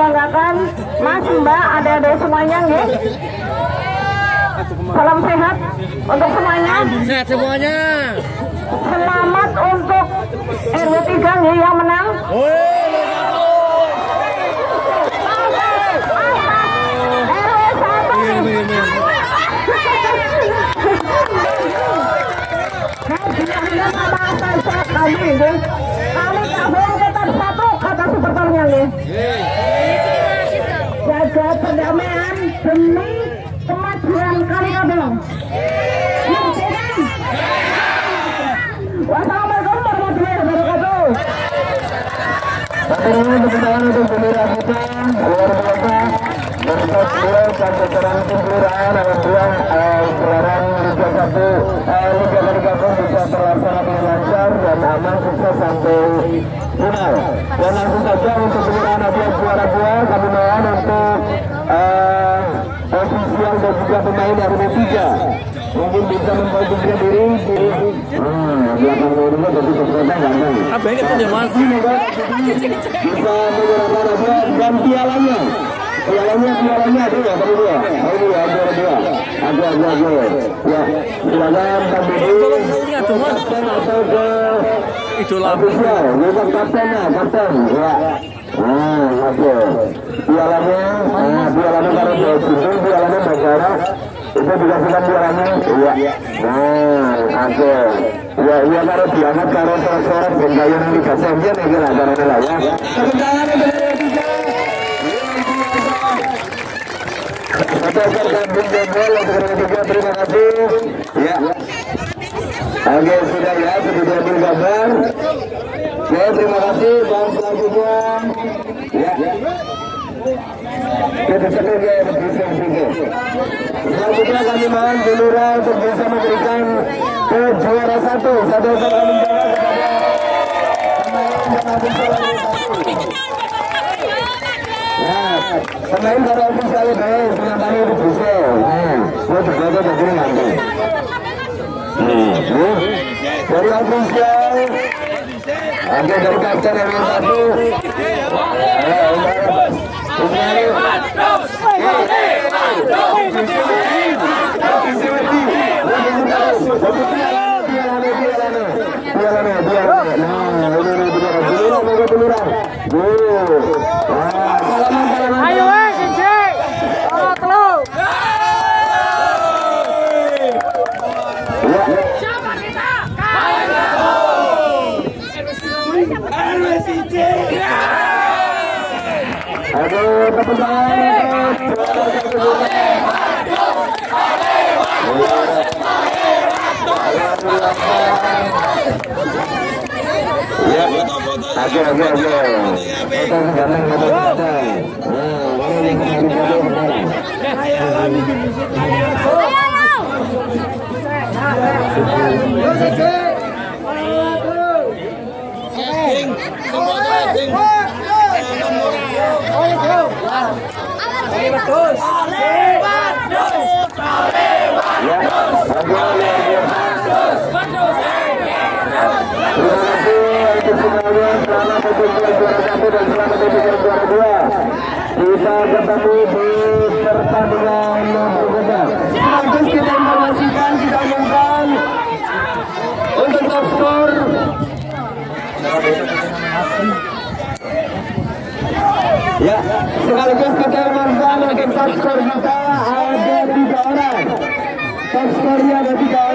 membanggakan Mas, Mbak, adik-adik semuanya nggih. Salam sehat untuk semuanya. Sehat semuanya. Selamat untuk RW 3 nggih yang menang. Kami kabur tetap satu kata supporternya nih. Jaga perdamaian demi kemajuan kami kabung. Wassalamualaikum warahmatullahi wabarakatuh. Untuk bendera kita luar biasa. Untuk beliau dan jajaran tim kelurahan alhamdulillah gelaran Liga 1 Liga dari Gabung bisa terlaksana dengan lancar dan aman sukses sampai final. Dan langsung saja untuk penyerahan hadiah juara 2 kami mohon untuk ofisial dan juga pemain RW 3 mungkin bisa memposisikan diri di belakang ini jadi ternyata gampang. Apa ini punya Mas? Bisa menyerahkan hadiah dan pialanya. Pialanya ada ya tadi dua. Ini ya juara 2. Ada. Ya, silakan kami kapten atau ke Idola official. Bukan kaptennya, kapten. Ya. Nah, oke. Pialanya kalau di sini pialanya negara itu dikasihkan pialanya. Iya. Nah, oke. Ya kalau diangkat kalau sorak-sorak gentayangan Liga Champion ini lah caranya lah ya. Tepuk tangan untuk Atas kambing jempol untuk juga terima kasih. Ya. Oke sudah ya, sudah diambil gambar. Oke terima kasih dan selanjutnya. Ya. Kita sekali ya selanjutnya kami mohon Gelora untuk bisa memberikan ke juara 1 kami menjaga pemain para ofisial baik penyampaian itu bisa. Mau juga ada begini nanti. Dari ofisial, oke dari kapten RW 1. Ayo Sinci. Tolong. Siapa kita? RW Sinci. Aduh, tepuk tangan. Ya, oke. Kita ketemu di pertandingan berikutnya. Sekaligus kita informasikan, kita umumkan untuk top skor. Ya, sekaligus kita umumkan untuk top skor kita ada 3 orang. Top skornya ada 3 orang.